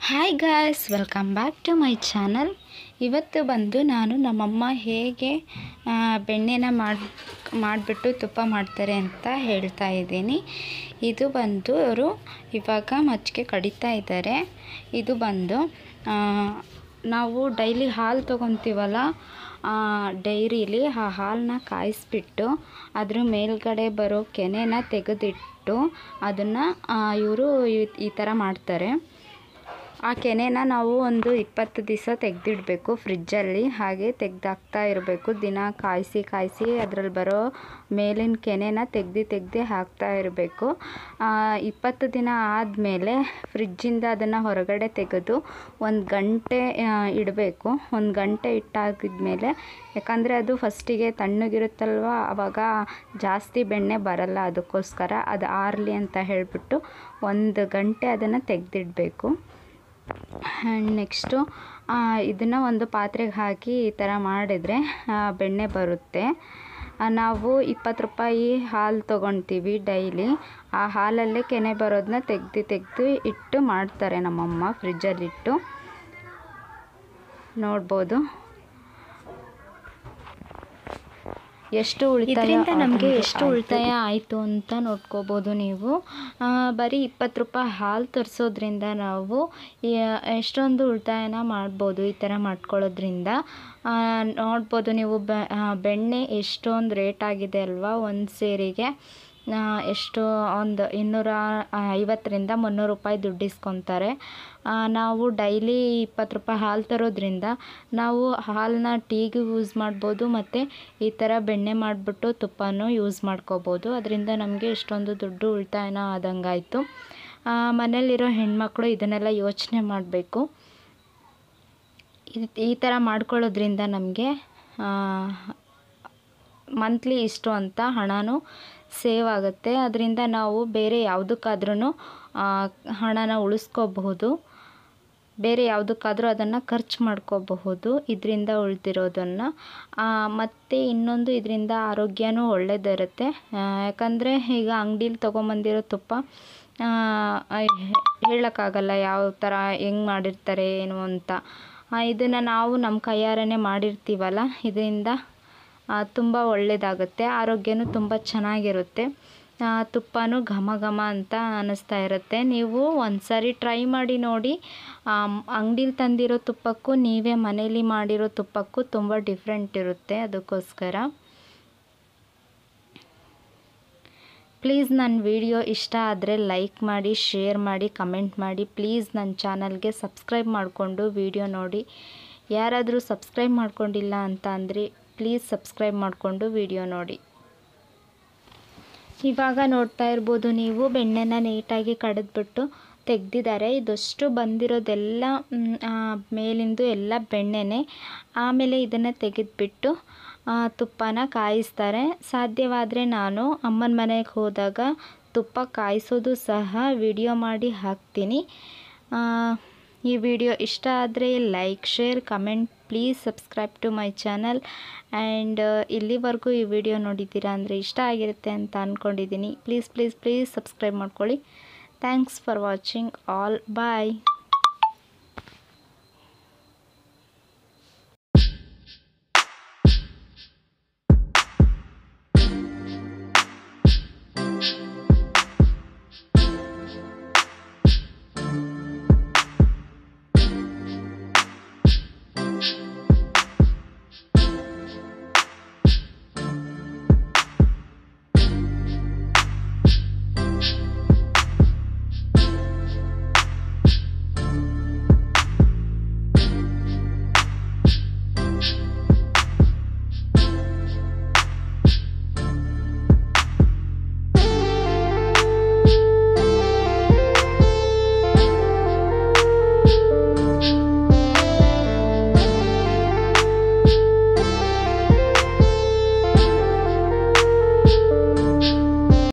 Hi guys, welcome back to my channel. ಇವತ್ತು ಬಂದು ನಾನು ನಮ್ಮಮ್ಮ ಹೇಗೆ ಬೆಣ್ಣೆನ ಮಾಡಿಬಿಟ್ಟು ತುಪ್ಪ ಮಾಡ್ತಾರೆ ಅಂತ ಹೇಳ್ತಾ ಇದ್ದೀನಿ. ಇದು ಬಂದು ಅವರು ಇವಾಗ ಮಜ್ಜಿಗೆ ಕಡಿತಾ ಇದ್ದಾರೆ. ಇದು ಬಂದು ನಾವು ಡೈಲಿ ಹಾಲು ತೊಗೊತೀವಲ್ಲ, ಡೈರಿಲಿ ಆ ಹಾಲನ್ನ ಕಾಯಿಸ್ಬಿಟ್ಟು ಅದ್ರ ಮೇಲ್ಗಡೆ ಬರೋ ಕೆನೆನ ತೆಗೆದಿಟ್ಟು ಅದನ್ನು ಇವರು ಈ ಥರ ಮಾಡ್ತಾರೆ. ಆ ಕೆನೆನ ನಾವು ಒಂದು 20 ದಿವಸ ತೆಗೆದಿಡಬೇಕು ಫ್ರಿಜ್ಜಲ್ಲಿ. ಹಾಗೆ ತೆಗೆದಾಕ್ತಾ ಇರಬೇಕು. ದಿನ ಕಾಯಿಸಿ ಅದರಲ್ಲಿ ಬರೋ ಮೇಲಿನ ಕೆನೆನ ತೆಗ್ದು ಹಾಕ್ತಾ ಇರಬೇಕು. 20 ದಿನ ಆದಮೇಲೆ ಫ್ರಿಜ್ಜಿಂದ ಅದನ್ನು ಹೊರಗಡೆ ತೆಗೆದು 1 ಗಂಟೆ ಇಡಬೇಕು. 1 ಗಂಟೆ ಇಟ್ಟಾಗಿದ್ಮೇಲೆ, ಯಾಕಂದರೆ ಅದು ಫಸ್ಟಿಗೆ ತಣ್ಣಗಿರುತ್ತಲ್ವ, ಆವಾಗ ಜಾಸ್ತಿ ಬೆಣ್ಣೆ ಬರಲ್ಲ. ಅದಕ್ಕೋಸ್ಕರ ಅದು ಆರಲಿ ಅಂತ ಹೇಳಿಬಿಟ್ಟು 1 ಗಂಟೆ ಅದನ್ನು ತೆಗೆದಿಡಬೇಕು. ಆ್ಯಂಡ್ ನೆಕ್ಸ್ಟು ಇದನ್ನು ಒಂದು ಪಾತ್ರೆಗೆ ಹಾಕಿ ಈ ಥರ ಮಾಡಿದರೆ ಬೆಣ್ಣೆ ಬರುತ್ತೆ. ನಾವು 20 ರೂಪಾಯಿ ಹಾಲು ತೊಗೊಳ್ತೀವಿ ಡೈಲಿ. ಆ ಹಾಲಲ್ಲೇ ಕೆನೆ ಬರೋದನ್ನ ತೆಗೆದು ಇಟ್ಟು ಮಾಡ್ತಾರೆ ನಮ್ಮಮ್ಮ, ಫ್ರಿಜ್ಜಲ್ಲಿಟ್ಟು. ನೋಡ್ಬೋದು ಎಷ್ಟು ಉಳಿತಾಯ ಆಯಿತು ಅಂತ ನೋಡ್ಕೋಬೋದು ನೀವು. ಬರೀ 20 ರೂಪಾಯಿ ಹಾಲು ತರಿಸೋದ್ರಿಂದ ನಾವು ಎಷ್ಟೊಂದು ಉಳಿತಾಯನ ಮಾಡ್ಬೋದು ಈ ಥರ ಮಾಡ್ಕೊಳ್ಳೋದ್ರಿಂದ. ನೋಡ್ಬೋದು ನೀವು, ಬೆಣ್ಣೆ ಎಷ್ಟೊಂದು ರೇಟ್ ಆಗಿದೆ ಅಲ್ವಾ. ಒಂದು ಸೇರಿಗೆ ಎಷ್ಟು, ಒಂದು 250ರಿಂದ 300 ರೂಪಾಯಿ ದುಡ್ಡು ಇಸ್ಕೊತಾರೆ. ನಾವು ಡೈಲಿ 20 ರೂಪಾಯಿ ಹಾಲು ತರೋದ್ರಿಂದ ನಾವು ಹಾಲನ್ನ ಟೀಗೂ ಯೂಸ್ ಮಾಡ್ಬೋದು, ಮತ್ತು ಈ ಥರ ಬೆಣ್ಣೆ ಮಾಡಿಬಿಟ್ಟು ತುಪ್ಪನೂ ಯೂಸ್ ಮಾಡ್ಕೋಬೋದು. ಅದರಿಂದ ನಮಗೆ ಎಷ್ಟೊಂದು ದುಡ್ಡು ಉಳಿತಾಯನ ಆದಂಗಾಯಿತು. ಮನೇಲಿರೋ ಹೆಣ್ಮಕ್ಳು ಇದನ್ನೆಲ್ಲ ಯೋಚನೆ ಮಾಡಬೇಕು. ಈ ಥರ ಮಾಡ್ಕೊಳ್ಳೋದ್ರಿಂದ ನಮಗೆ ಮಂತ್ಲಿ ಇಷ್ಟು ಅಂತ ಹಣನೂ ಸೇವ್ ಆಗುತ್ತೆ. ಅದರಿಂದ ನಾವು ಬೇರೆ ಯಾವುದಕ್ಕಾದ್ರೂ ಹಣನ ಉಳಿಸ್ಕೋಬಹುದು. ಬೇರೆ ಯಾವುದಕ್ಕಾದ್ರೂ ಅದನ್ನು ಖರ್ಚು ಮಾಡ್ಕೋಬಹುದು ಇದರಿಂದ ಉಳಿದಿರೋದನ್ನು. ಮತ್ತು ಇನ್ನೊಂದು, ಇದರಿಂದ ಆರೋಗ್ಯನೂ ಒಳ್ಳೆಯದಿರುತ್ತೆ. ಯಾಕಂದರೆ ಈಗ ಅಂಗಡೀಲಿ ತೊಗೊಂಬಂದಿರೋ ತುಪ್ಪ ಹೇಳೋಕ್ಕಾಗಲ್ಲ ಯಾವ ಥರ ಹೆಂಗೆ ಮಾಡಿರ್ತಾರೆ ಏನು ಅಂತ. ಇದನ್ನು ನಾವು ನಮ್ಮ ಕೈಯಾರನೇ ಮಾಡಿರ್ತೀವಲ್ಲ, ಇದರಿಂದ ತುಂಬ ಒಳ್ಳೆಯದಾಗುತ್ತೆ. ಆರೋಗ್ಯನೂ ತುಂಬ ಚೆನ್ನಾಗಿರುತ್ತೆ. ತುಪ್ಪನೂ ಘಮ ಘಮ ಅಂತ ಅನ್ನಿಸ್ತಾ ಇರುತ್ತೆ. ನೀವು ಒಂದು ಸಾರಿ ಟ್ರೈ ಮಾಡಿ ನೋಡಿ. ಅಂಗಡೀಲಿ ತಂದಿರೋ ತುಪ್ಪಕ್ಕೂ ನೀವೇ ಮನೇಲಿ ಮಾಡಿರೋ ತುಪ್ಪಕ್ಕೂ ತುಂಬ ಡಿಫ್ರೆಂಟ್ ಇರುತ್ತೆ. ಅದಕ್ಕೋಸ್ಕರ ಪ್ಲೀಸ್ ನನ್ನ ವಿಡಿಯೋ ಇಷ್ಟ ಆದರೆ ಲೈಕ್ ಮಾಡಿ, ಶೇರ್ ಮಾಡಿ, ಕಮೆಂಟ್ ಮಾಡಿ. ಪ್ಲೀಸ್ ನನ್ನ ಚಾನಲ್ಗೆ ಸಬ್ಸ್ಕ್ರೈಬ್ ಮಾಡಿಕೊಂಡು ವಿಡಿಯೋ ನೋಡಿ. ಯಾರಾದರೂ ಸಬ್ಸ್ಕ್ರೈಬ್ ಮಾಡ್ಕೊಂಡಿಲ್ಲ ಅಂತ ಅಂದರೆ ಪ್ಲೀಸ್ ಸಬ್ಸ್ಕ್ರೈಬ್ ಮಾಡಿಕೊಂಡು ವಿಡಿಯೋ ನೋಡಿ. ಇವಾಗ ನೋಡ್ತಾ ಇರ್ಬೋದು ನೀವು, ಬೆಣ್ಣೆನ ನೀಟಾಗಿ ಕಡಿದ್ಬಿಟ್ಟು ತೆಗೆದಿದ್ದಾರೆ. ಇದಷ್ಟು ಬಂದಿರೋದೆಲ್ಲ ಮೇಲಿಂದು ಎಲ್ಲ ಬೆಣ್ಣೆನೆ. ಆಮೇಲೆ ಇದನ್ನು ತೆಗೆದುಬಿಟ್ಟು ತುಪ್ಪನ ಕಾಯಿಸ್ತಾರೆ. ಸಾಧ್ಯವಾದರೆ ನಾನು ಅಮ್ಮನ ಮನೆಗೆ ಹೋದಾಗ ತುಪ್ಪ ಕಾಯಿಸೋದು ಸಹ ವಿಡಿಯೋ ಮಾಡಿ ಹಾಕ್ತೀನಿ. ಈ ವಿಡಿಯೋ ಇಷ್ಟ ಆದರೆ like, share, comment. Please subscribe to my channel. And ಇಲ್ಲಿವರೆಗೂ ಈ ವಿಡಿಯೋ ನೋಡಿದ್ದೀರಾ ಅಂದರೆ ಇಷ್ಟ ಆಗಿರುತ್ತೆ ಅಂತ ಅಂದ್ಕೊಂಡಿದ್ದೀನಿ. ಪ್ಲೀಸ್ ಸಬ್ಸ್ಕ್ರೈಬ್ ಮಾಡ್ಕೊಳ್ಳಿ. Thanks for watching all. Bye.